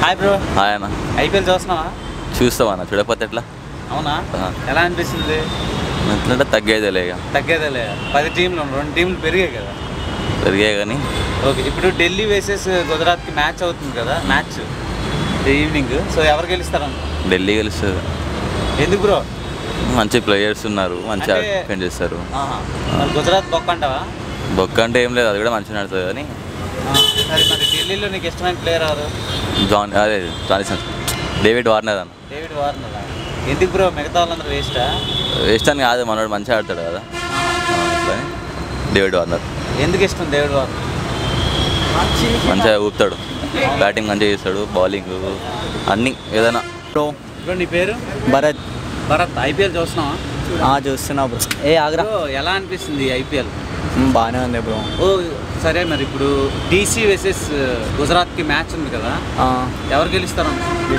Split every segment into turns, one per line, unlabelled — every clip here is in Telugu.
Hi bro.
హాయ్ అన్న.
ఐపీఎల్ చూస్తున్నావా?
చూస్తావా అన్న, చూడకపోతే ఎట్లా?
అవునా? ఎలా అనిపిస్తుంది?
ఎట్లంటే తగ్గేదేలే ఇక.
తగ్గేదేలే. 10 టీంలు 2 టీంలు పెరిగాయి కదా.
పెరిగాయి కానీ
ఓకే, ఇప్పుడు ఢిల్లీ వర్సెస్ గుజరాత్కి మ్యాచ్ అవుతుంది కదా, మ్యాచ్ ఈవినింగ్. సో ఎవరు గెలుస్తారన్న?
ఢిల్లీ గెలుస్తుంది.
ఎందుకు బ్రో?
మంచి ప్లేయర్స్ ఉన్నారు, మంచిగా డిఫెండ్ చేస్తారు.
గుజరాత్ బొక్క అంటావా?
బొక్క అంటే ఏం లేదు, అది కూడా మంచిగా నడుతుంది కానీ.
సరే, మరి ఢిల్లీలో నీకు ఇష్టమైన ప్లేయర్ ఎవరు?
జాన్సన్, డేవిడ్ వార్నర్ అన్న.
David Warner. ఎందుకు బ్రో? మిగతా వాళ్ళందరూ వేస్టా?
వేస్ట్ అని కాదు, మనోడు మంచిగా ఆడతాడు కదా, డేవిడ్ వార్నర్.
ఎందుకు ఇష్టం డేవిడ్ వార్నర్?
మంచిగా ఊపుతాడు, బ్యాటింగ్ మంచిగా చేస్తాడు, బౌలింగ్ అన్నీ ఏదైనా.
బ్రో నీ పేరు?
భరత్.
భరత్, ఐపీఎల్ చూస్తున్నావా?
చూస్తున్నా బ్రో. ఆగ్రా.
ఎలా అనిపిస్తుంది ఐపీఎల్?
బాగానే ఉంది బ్రో.
సరే, మరి ఇప్పుడు డీసీ వర్సెస్ గుజరాత్కి మ్యాచ్ ఉంది కదా, ఎవరు గెలుస్తారు?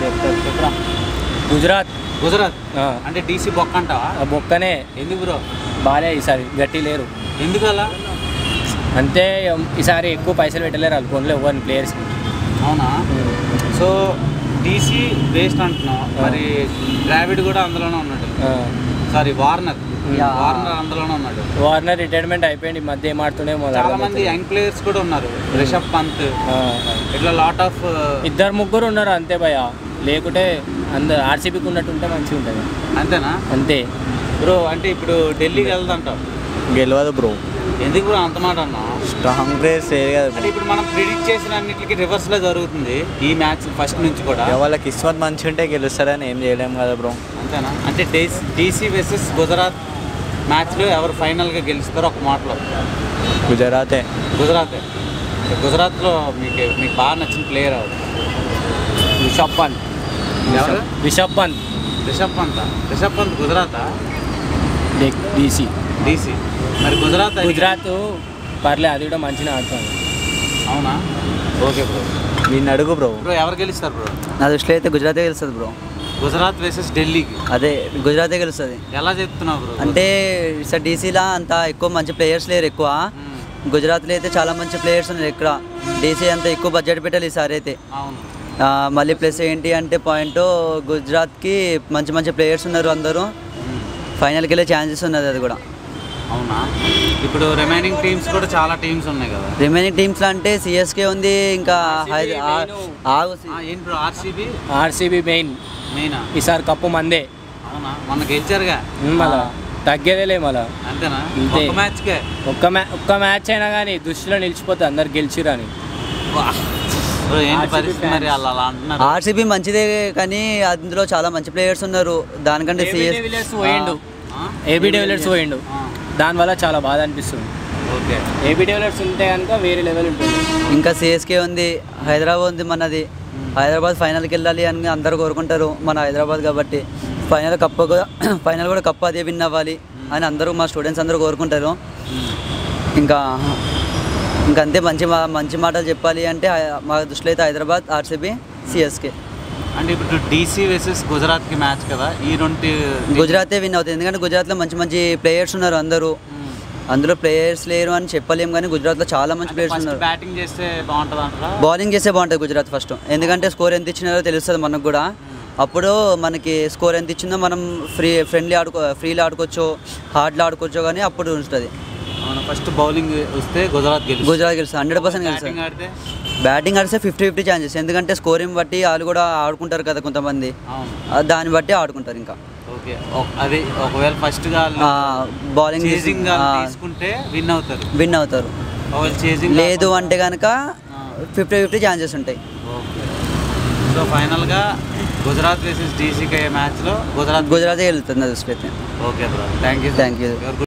గుజరాత్.
గుజరాత్ అంటే డీసీ బొక్క అంటావా?
బొక్కనే.
ఎందుకు బ్రో?
బాగాలే ఈసారి, గట్టి లేరు.
ఎందుకు అలా?
అంటే ఈసారి ఎక్కువ పైసలు పెట్టలేరు వాళ్ళు, ఫోన్లో ఇవ్వని ప్లేయర్స్.
అవునా? సో డీసీ వేస్ట్ అంటున్నావు, మరి ద్రావిడ్ కూడా అందులోనే ఉన్నాడు. సారీ, వార్నర్ అందులోనే ఉన్నాడు.
వార్నర్ రిటైర్మెంట్ అయిపోయింది, ఈ మధ్య ఏం ఆడుతుండే.
చాలా మంది యంగ్ ప్లేయర్స్ కూడా ఉన్నారు, రిషబ్ పంత్ ఇట్లా లాట్ ఆఫ్.
2-3 ఉన్నారు అంతే భయ, లేకుంటే అందరు ఆర్సీబీకి ఉన్నట్టుంటే మంచిగా ఉంటుంది.
అంతేనా?
అంతే
బ్రో. అంటే ఇప్పుడు ఢిల్లీకి వెళ్దంటావు?
గెలవదు బ్రో.
ఎందుకు బ్రో అంత మాట అన్నా?
స్ట్రాంగ్ ప్లేయర్స్
అంటే ఇప్పుడు మనం ప్రిడిక్ట్ చేసిన అన్నిటికీ రివర్స్లో జరుగుతుంది ఈ మ్యాచ్ ఫస్ట్ నుంచి కూడా.
వాళ్ళకి కిస్మత్ మంచిగా ఉంటే గెలుస్తారని ఏం చేయలేము కదా బ్రో.
అంతేనా? అంటే డీసీ వర్సెస్ గుజరాత్ మ్యాచ్లో ఎవరు ఫైనల్గా గెలుస్తారో ఒక మాటలో?
గుజరాతే.
గుజరాత్లో మీకు బాగా నచ్చిన ప్లేయర్ ఎవరు?
రిషబ్ పంత్.
ఎవరు?
రిషబ్ పంత్.
రిషబ్ పంత్ గుజరాతా? డీసీ. మరి గుజరాత్
పర్లే, అది కూడా మంచిగా ఆడుతుంది.
అవునా? Okay bro.
వీడిని అడుగు బ్రో.
ఎవరు గెలుస్తారు బ్రో?
నా దృష్టిలో అయితే గుజరాతే గెలుస్తుంది బ్రో.
గుజరాత్ వర్సెస్ ఢిల్లీకి?
అదే, గుజరాతే గెలుస్తుంది.
ఎలా చెప్తున్నావు బ్రో?
అంటే సార్ డీసీలో అంత ఎక్కువ మంచి ప్లేయర్స్ లేరు ఎక్కువ. గుజరాత్లో అయితే చాలా మంచి ప్లేయర్స్ ఉన్నారు. ఇక్కడ డీసీ అంత ఎక్కువ బడ్జెట్ పెట్టాలి ఈసారి అయితే. మళ్ళీ ప్లస్ ఏంటి అంటే పాయింట్, గుజరాత్కి మంచి మంచి ప్లేయర్స్ ఉన్నారు, అందరూ ఫైనల్కి వెళ్ళే ఛాన్సెస్ ఉన్నది అది కూడా.
అవునా? ఇప్పుడు రిమైనింగ్ టీమ్స్ కూడా చాలా టీమ్స్ ఉన్నాయి కదా.
రిమైనింగ్ టీమ్స్లో అంటే సిఎస్కే ఉంది, ఇంకా ఆర్సీబీ మెయిన్. ఈసారి కప్పు మందే.
అవునా? మొన్న గెలిచారుగా.
మళ్ళా తగ్గేదేలే మళ్ళా.
అంతేనా?
ఒక్క మ్యాచ్ అయినా కానీ దృష్టిలో నిలిచిపోతుంది అందరు గెలిచిరని. ఆర్సీబీ మంచిదే కానీ అందులో చాలా మంచి ప్లేయర్స్ ఉన్నారు. దానికంటే ఏబీ డివిలియర్స్ పోయిండు, దానివల్ల చాలా బాధ అనిపిస్తుంది. ఏబీ డివిలియర్స్ ఉంటే కనుక వేరే లెవెల్ ఉంటుంది. ఇంకా సిఎస్కే ఉంది, హైదరాబాద్ ఉంది. మనది హైదరాబాద్ ఫైనల్కి వెళ్ళాలి అని అందరూ కోరుకుంటారు, మన హైదరాబాద్ కాబట్టి. ఫైనల్ కూడా కప్పు అదే విన్ అవ్వాలి అని అందరూ, మా స్టూడెంట్స్ అందరూ కోరుకుంటారు. ఇంకా అంతే. మంచి మాటలు చెప్పాలి అంటే మా దృష్టిలో అయితే హైదరాబాద్, ఆర్సీబీ, సిఎస్కే.
అంటే ఇప్పుడు డీసీ వర్సెస్ గుజరాత్కి మ్యాచ్ కదా, ఈ 2
గుజరాతే విన్ అవుతుంది. ఎందుకంటే గుజరాత్లో మంచి ప్లేయర్స్ ఉన్నారు అందరూ. అందులో ప్లేయర్స్ లేరు అని చెప్పలేము కానీ గుజరాత్లో చాలా మంచి ప్లేయర్స్ ఉన్నారు.
బ్యాటింగ్ చేస్తే బాగుంటుంది అంటారా?
బౌలింగ్ చేస్తే బాగుంటుంది గుజరాత్ ఫస్ట్. ఎందుకంటే స్కోర్ ఎంత ఇచ్చినారో తెలుస్తుంది మనకు కూడా. అప్పుడు మనకి స్కోర్ ఎంత ఇచ్చిందో మనం ఫ్రీలో ఆడుకోవచ్చు, హార్డ్లో ఆడుకోవచ్చు, కానీ అప్పుడు ఉంటుంది.
ఫస్ట్ బౌలింగ్ వస్తే గుజరాత్
గెలుస్తుంది, 100% గెలుస్తుంది. బ్యాటింగ్ ఆడితే 50-50 ఛాన్సెస్. ఎందుకంటే స్కోరింగ్ బట్టి వాళ్ళు కూడా ఆడుకుంటారు కదా కొంతమంది, దాన్ని బట్టి ఆడుకుంటారు. ఇంకా
అది ఒకవేళ ఫస్ట్
బౌలింగ్
తీసుకుంటే విన్ అవుతారు.
లేదు అంటే కనుక 50-50 ఛాన్సెస్ ఉంటాయి.
సో ఫైనల్గా గుజరాత్ వర్సెస్ డీసీకి మ్యాచ్లో గుజరాత్
వెళ్తుంది.
Okay bro, thank you.